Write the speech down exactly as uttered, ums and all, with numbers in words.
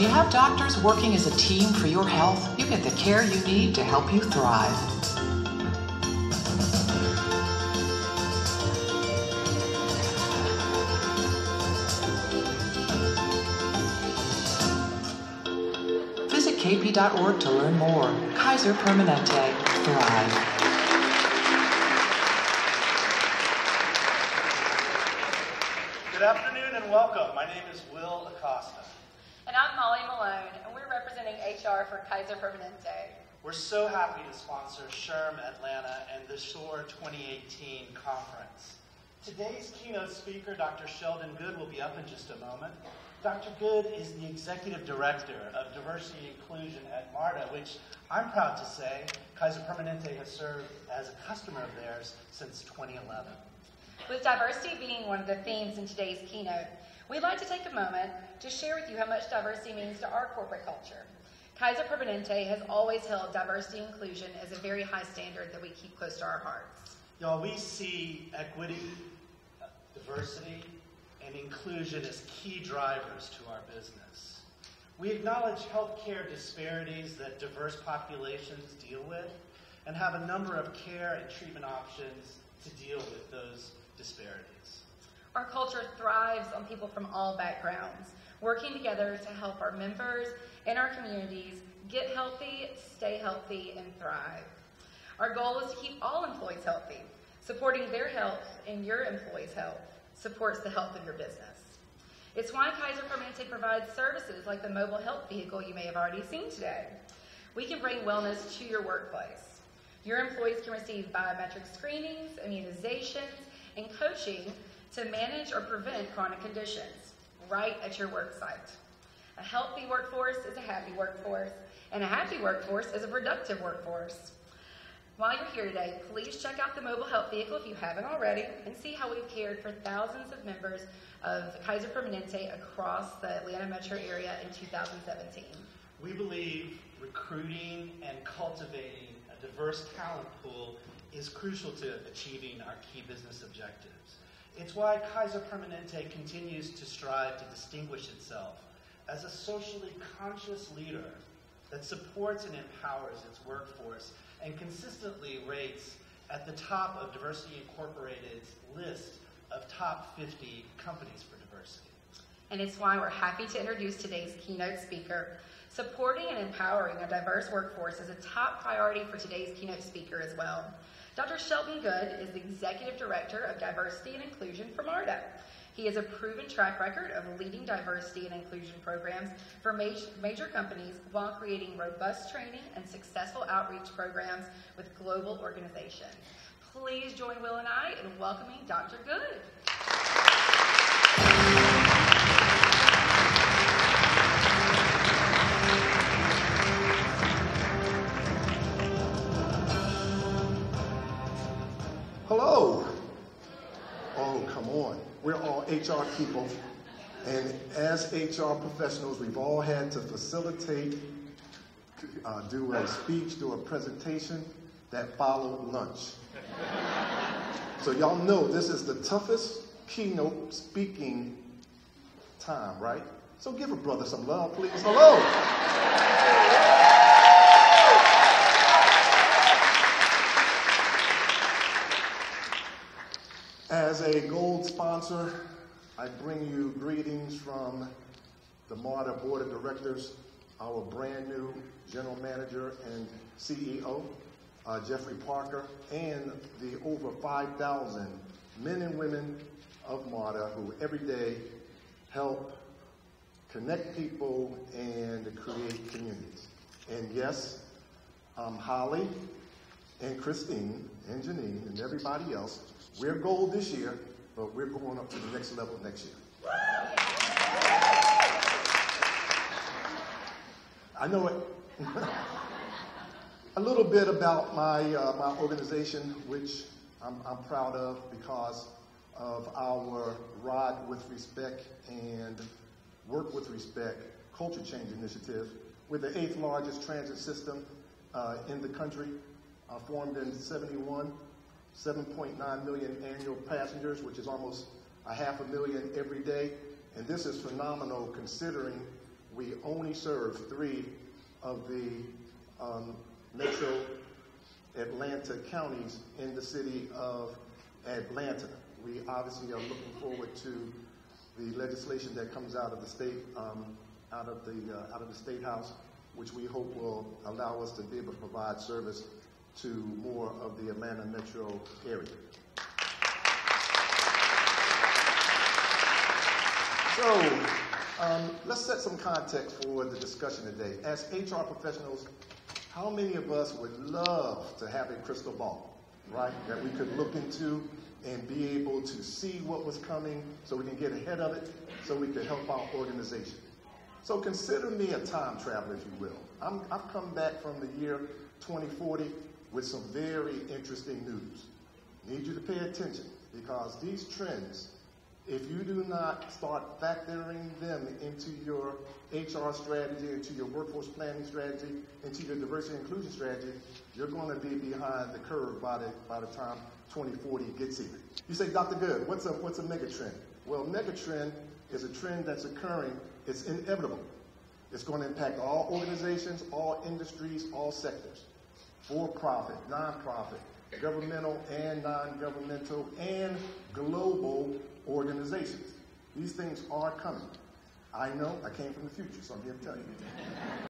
you have doctors working as a team for your health, you get the care you need to help you thrive. Visit K P dot org to learn more. Kaiser Permanente. Thrive. Good afternoon and welcome. My name is Will Acosta. And I'm Molly Malone, and we're representing H R for Kaiser Permanente. We're so happy to sponsor SHRM Atlanta and the SHORE twenty eighteen conference. Today's keynote speaker, Doctor Sheldon Good, will be up in just a moment. Doctor Good is the Executive Director of Diversity and Inclusion at MARTA, which I'm proud to say Kaiser Permanente has served as a customer of theirs since twenty eleven. With diversity being one of the themes in today's keynote, we'd like to take a moment to share with you how much diversity means to our corporate culture. Kaiser Permanente has always held diversity and inclusion as a very high standard that we keep close to our hearts. Y'all, we see equity, diversity, and inclusion as key drivers to our business. We acknowledge healthcare disparities that diverse populations deal with and have a number of care and treatment options to deal with those disparities. Our culture thrives on people from all backgrounds, working together to help our members and our communities get healthy, stay healthy, and thrive. Our goal is to keep all employees healthy. Supporting their health and your employees' health supports the health of your business. It's why Kaiser Permanente provides services like the mobile health vehicle you may have already seen today. We can bring wellness to your workplace. Your employees can receive biometric screenings, immunizations, and coaching to manage or prevent chronic conditions right at your work site. A healthy workforce is a happy workforce, and a happy workforce is a productive workforce. While you're here today, please check out the mobile health vehicle if you haven't already and see how we've cared for thousands of members of Kaiser Permanente across the Atlanta metro area in two thousand seventeen. We believe recruiting and cultivating a diverse talent pool is crucial to achieving our key business objectives. It's why Kaiser Permanente continues to strive to distinguish itself as a socially conscious leader that supports and empowers its workforce and consistently rates at the top of Diversity Incorporated's list of top fifty companies for diversity. And it's why we're happy to introduce today's keynote speaker. Supporting and empowering a diverse workforce is a top priority for today's keynote speaker as well. Doctor Sheldon Good is the Executive Director of Diversity and Inclusion for MARTA. He has a proven track record of leading diversity and inclusion programs for major, major companies while creating robust training and successful outreach programs with global organizations. Please join Will and I in welcoming Doctor Good. Hello. Oh, come on. We're all H R people, and as H R professionals, we've all had to facilitate, uh, do a speech, do a presentation that followed lunch. So y'all know this is the toughest keynote speaking time, right? So give a brother some love, please. Hello. As a gold sponsor, I bring you greetings from the MARTA Board of Directors, our brand new General Manager and C E O, uh, Jeffrey Parker, and the over five thousand men and women of MARTA who every day help connect people and create communities. And yes, um, Holly and Christine and Janine and everybody else, we're gold this year, but we're going up to the next level next year. I know it. A little bit about my, uh, my organization, which I'm, I'm proud of because of our Ride with Respect and Work with Respect culture change initiative. We're the eighth largest transit system uh, in the country, uh, formed in seventy-one. seven point nine million annual passengers, which is almost a half a million every day. And this is phenomenal considering we only serve three of the um, metro Atlanta counties in the city of Atlanta. We obviously are looking forward to the legislation that comes out of the state, um, out of the uh, out of the State House, which we hope will allow us to be able to provide service to more of the Atlanta metro area. So, um, let's set some context for the discussion today. As H R professionals, how many of us would love to have a crystal ball, right, that we could look into and be able to see what was coming so we can get ahead of it, so we can help our organization? So consider me a time traveler, if you will. I'm, I've come back from the year twenty forty with some very interesting news. Need you to pay attention, because these trends, if you do not start factoring them into your H R strategy, into your workforce planning strategy, into your diversity and inclusion strategy, you're going to be behind the curve by the, by the time twenty forty gets here. You say, Doctor Good, what's a, what's a mega trend? Well, mega trend is a trend that's occurring. It's inevitable. It's going to impact all organizations, all industries, all sectors. For-profit, non-profit, governmental and non-governmental, and global organizations. These things are coming. I know, I came from the future, so I'm here to tell you.